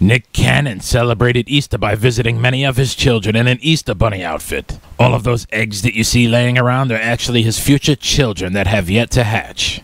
Nick Cannon celebrated Easter by visiting many of his children in an Easter bunny outfit. All of those eggs that you see laying around are actually his future children that have yet to hatch.